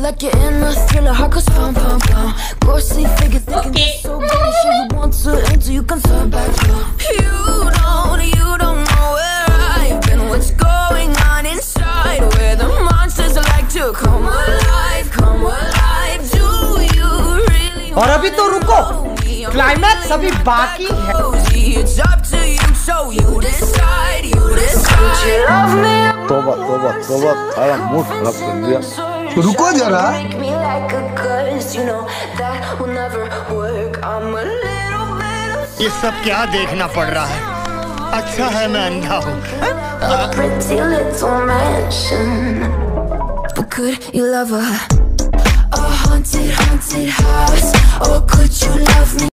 like you're in a thriller, heart goes pum pum pum. Ghostly figures thinking they're so good, and sure you want to enter, you can turn back now. You don't know where I've been, what's going on inside, where the monsters like to come alive, come alive. Do you really? और अभी तो रुको, climax अभी बाकी है। It's up to you, so you decide, you decide. Would you love me? तोबा तोबा तोबा, सारा मूड खराब कर दिया। रुको जरा। Make me like a ghost, you know that will never work. I'm a little bit. ये सब क्या देखना पड़ रहा है? अच्छा है मैं अंधा हूँ। A pretty little mansion, but could you love a haunted house? Or could you love me?